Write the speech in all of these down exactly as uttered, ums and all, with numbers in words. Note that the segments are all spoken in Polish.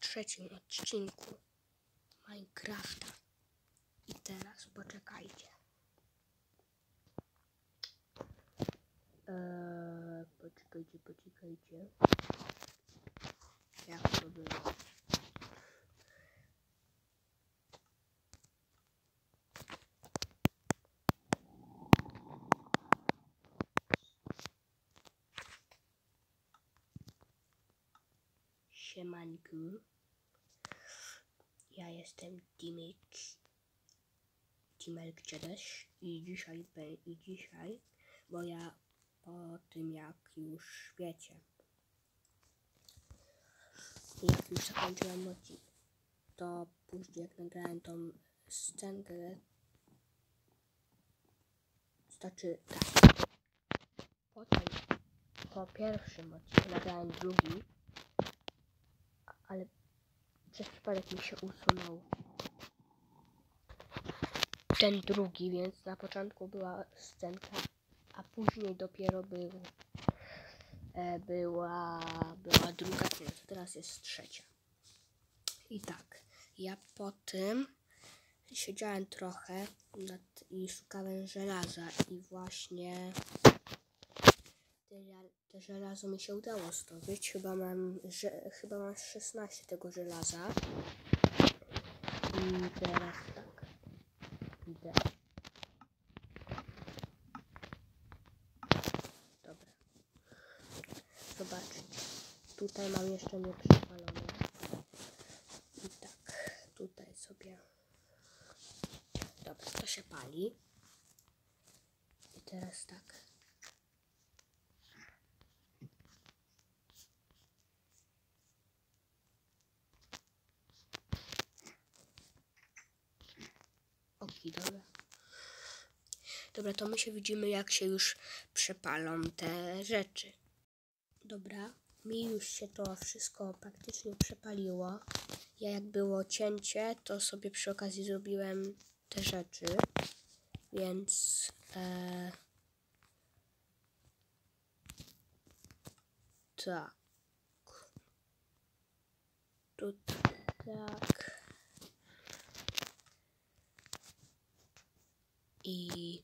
trzecim odcinku Minecrafta. I teraz poczekajcie. Eee, poczekajcie, poczekajcie. Jak to było? Siemanku. Ja jestem Timek. Timek Czedeś i dzisiaj, i dzisiaj, bo ja po tym jak już wiecie, jak już zakończyłem odcinek, to później jak nagrałem tą scenkę, znaczy tak, potem po pierwszym odcinku nagrałem drugi, ale przez przypadek mi się usunął ten drugi, więc na początku była scenka, a później dopiero był, e, była, była druga, no to teraz jest trzecia. I tak, ja po tym siedziałem trochę nad, i szukałem żelaza i właśnie te, te żelazo mi się udało zdobyć. Chyba mam, że, chyba mam szesnaście tego żelaza. I teraz tak, idę. Dobra. Zobaczcie. Tutaj mam jeszcze nie przepalone. I tak, tutaj sobie. Dobra, to się pali. I teraz tak. Oki, dobra. Dobra, to my się widzimy, jak się już przepalą te rzeczy. Dobra, mi już się to wszystko praktycznie przepaliło. Ja jak było cięcie, to sobie przy okazji zrobiłem te rzeczy. Więc e, tak. Tu tak. I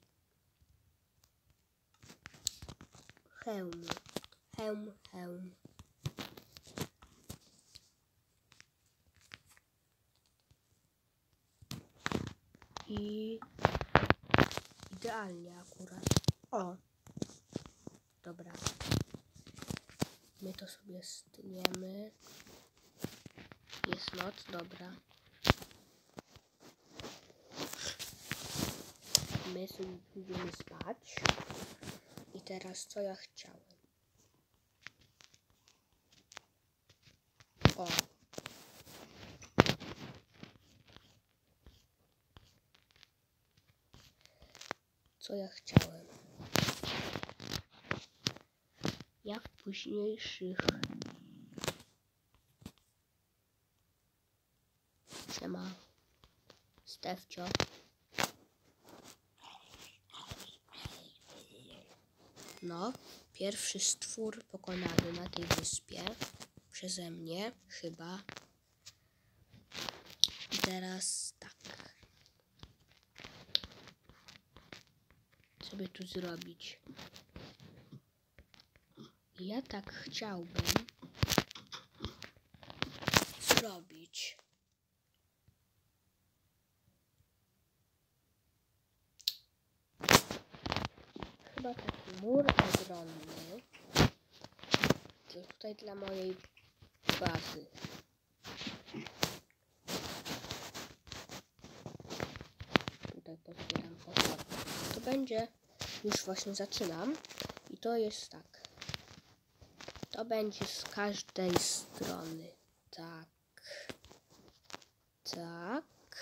hełm. Hełm, hełm. I idealnie akurat. O! Dobra. My to sobie stniemy. Jest noc, dobra. My sobie pójdziemy spać. I teraz co ja chciałem? O! Co ja chciałem? Ja w późniejszych... Siema. Stefcio. No, pierwszy stwór pokonany na tej wyspie przeze mnie, chyba. I teraz tak. Co by tu zrobić? Ja tak chciałbym zrobić. Chyba taki mur ogromny. To tutaj dla mojej bazy. Tutaj pozbieram podstaw. To będzie, już właśnie zaczynam. I to jest tak. To będzie z każdej strony. Tak. Tak.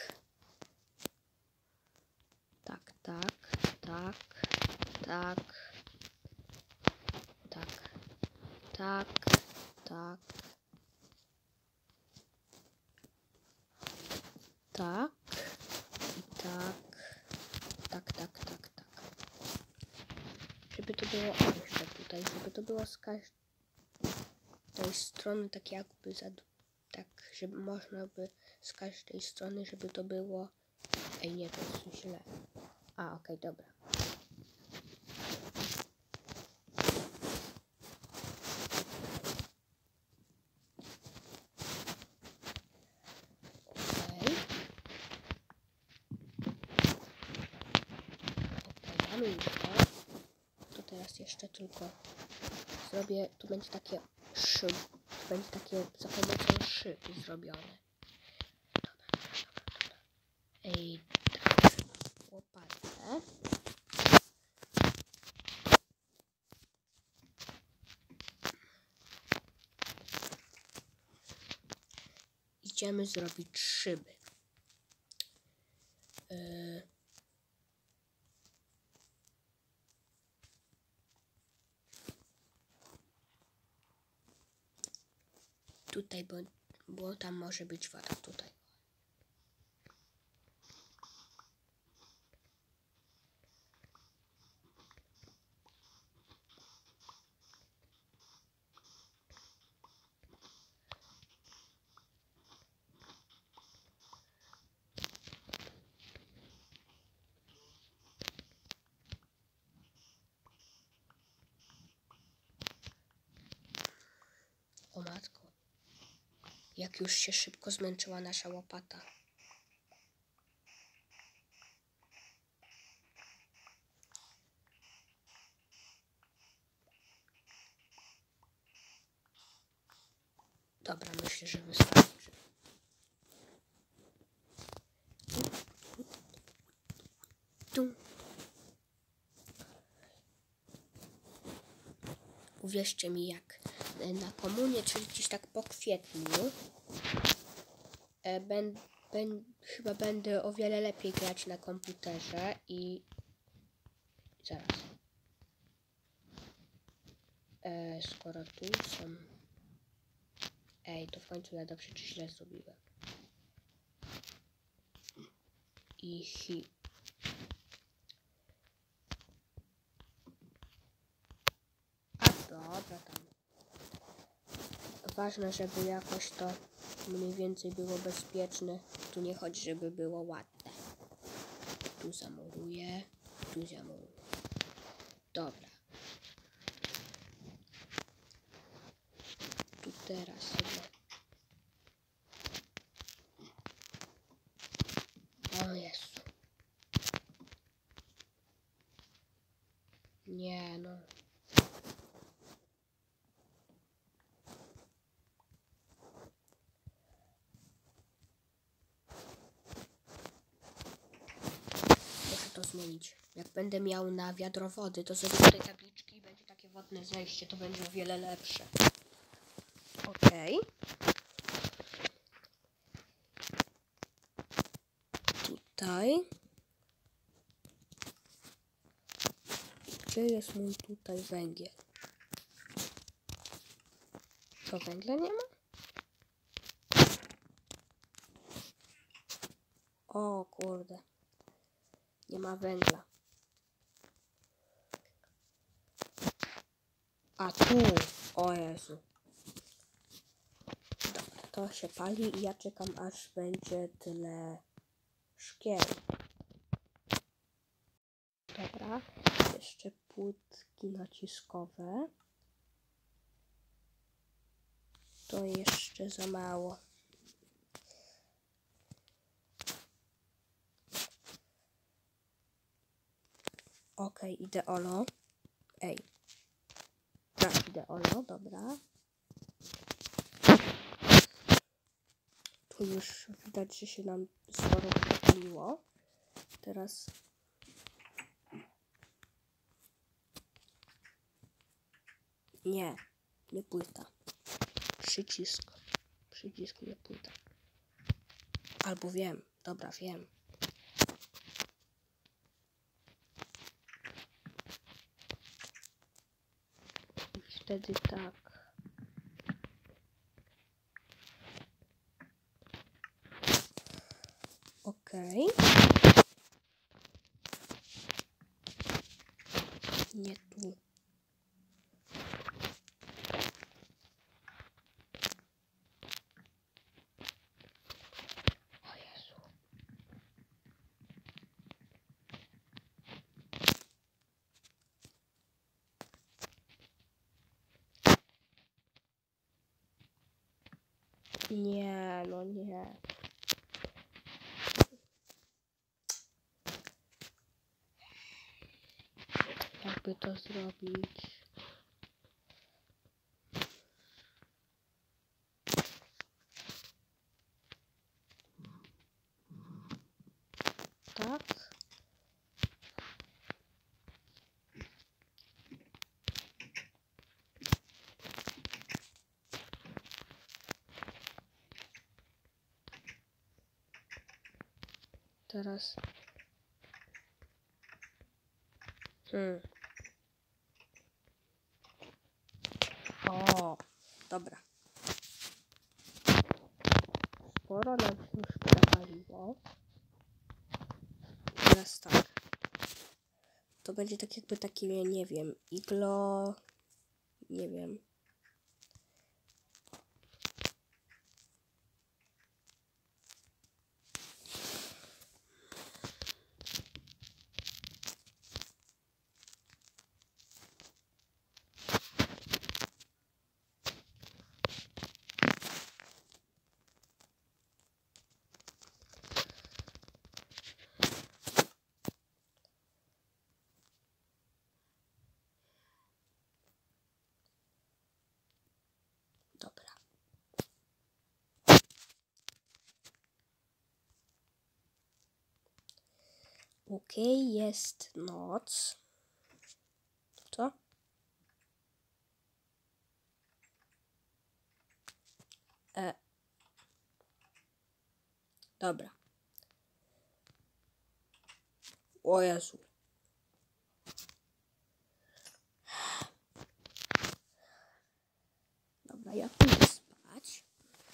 Tak, tak, tak. Tak, tak, tak, tak, tak i tak, tak, tak, tak, tak. Żeby to było jeszcze tutaj, żeby to było z każdej strony tak jakby za tak, żeby można by z każdej strony, żeby to było... Ej, nie, to jest źle. A, okej, okay, dobra. Okej. Okej, mamy już to. To teraz jeszcze tylko zrobię, tu będzie takie szy, tu będzie takie za pomocą szy zrobione. Dobra, dobra, dobra, dobra. Ej, tak, łopatę. Idziemy zrobić szyby. Yy. Tutaj, bo, bo tam może być woda, tutaj. O matko, jak już się szybko zmęczyła nasza łopata. Dobra, myślę, że wystarczy. Tu. Uwierzcie mi, jak na komunie, czyli gdzieś tak po kwietniu, e, ben, ben, chyba będę o wiele lepiej grać na komputerze i... Zaraz. E, skoro tu są... Ej, to w końcu ja dobrze czy źle zrobiłem. I hi. A dobra tam. Ważne, żeby jakoś to mniej więcej było bezpieczne. Tu nie chodzi, żeby było ładne. Tu zamuruję, tu zamuruję. Dobra. Tu teraz sobie. O Jezu. Nie no. Muszę to zmienić. Jak będę miał na wiadro wody, to zrobię tutaj tabliczki i będzie takie wodne zejście. To będzie o wiele lepsze. Okej. Tutaj. Gdzie jest mój tutaj węgiel? To węgla nie ma? O kurde. Nie ma węgla. A tu. O Jezu. Dobra, to się pali i ja czekam, aż będzie tyle szkieł. Dobra. Jeszcze płytki naciskowe. To jeszcze za mało. Okej, okay, ideolo. Ej. Tak, ideolo, dobra. Tu już widać, że się nam sporo popaliło. Teraz... Nie, nie płyta. Przycisk. Przycisk, nie płyta. Albo wiem. Dobra, wiem. I wtedy tak. Okej. Okay. Nie tu. Nie, no nie. Jakby to zrobić? Tak? Teraz. Hmm. O, dobra. Sporo nam się już przepaliło. Teraz tak. To będzie tak jakby takie, nie wiem, iglo, nie wiem. Dobra. Okej, jest noc. Co? E. Dobra. O Jezu. Dobra, ja pójdę spać.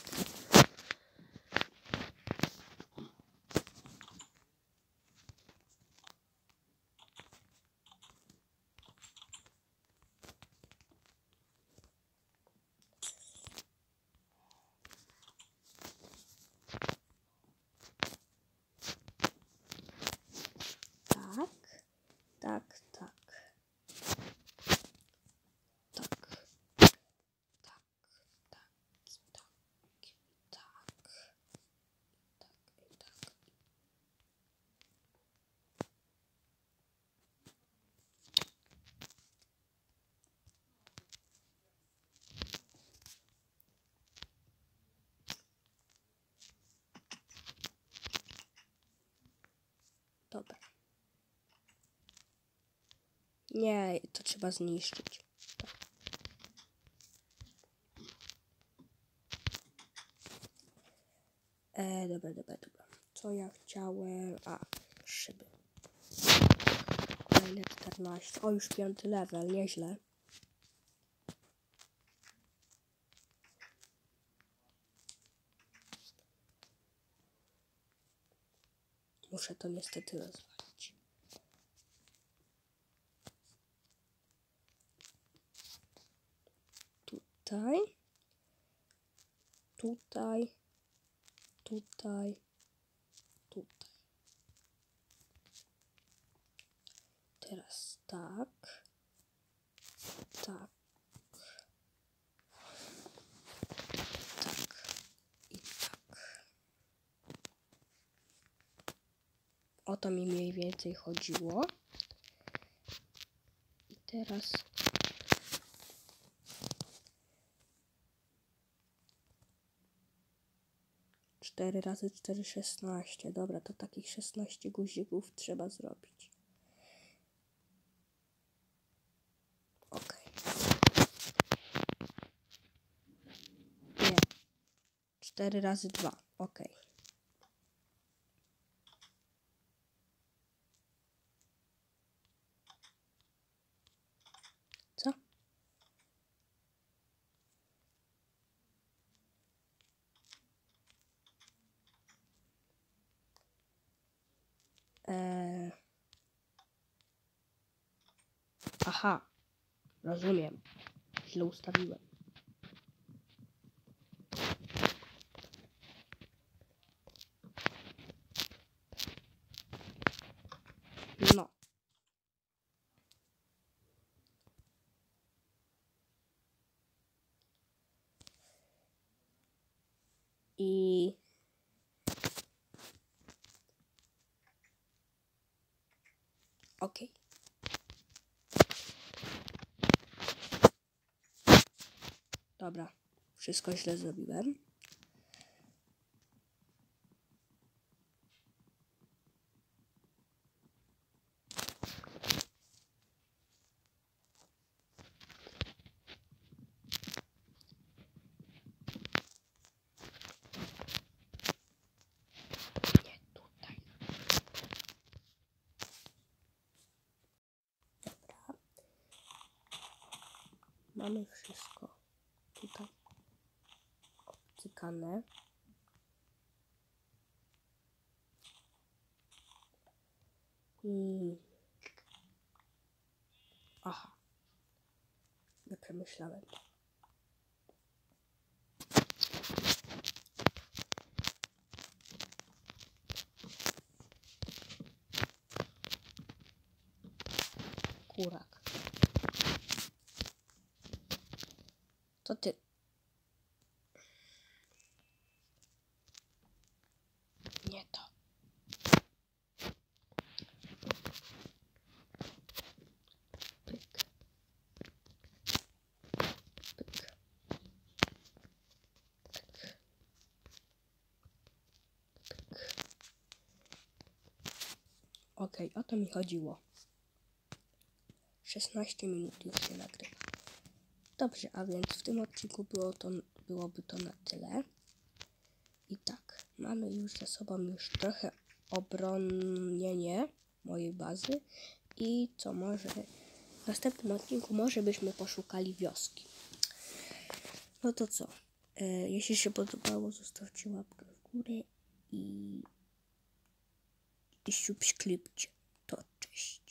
Tak, tak, tak. Tak. Tak, tak, tak, tak, tak, i tak. Dobra. Nie, to trzeba zniszczyć. E, dobra, dobra, dobra. Co ja chciałem? A, szyby. Kolejne czternaście. O, już piąty level, nieźle. Muszę to niestety rozwalić. Tutaj. Tutaj. Tutaj. Tutaj. Teraz tak. Tak. Tak. I tak. O to mi mniej więcej chodziło. I teraz cztery razy cztery, szesnaście. Dobra, to takich szesnaście guzików trzeba zrobić. Ok. Nie. cztery razy dwa. Ok. Co? Eee... Aha. Rozumiem. Źle ustawiłem. No. I okej. Dobra, wszystko źle zrobiłem. Nie tutaj. Dobra. Mamy wszystko tutaj obcykane. I... Aha. Nie przemyślałem. Kurak. To ty. Nie to. Pyk. Pyk. Pyk. Pyk. Okej, o to mi chodziło. szesnaście minut już się nagrywa. Dobrze, a więc w tym odcinku było to, byłoby to na tyle. I tak, mamy już za sobą już trochę obronienie mojej bazy. I co może w następnym odcinku może byśmy poszukali wioski. No to co? E, jeśli się podobało, zostawcie łapkę w górę i, i subskrypcie. To cześć.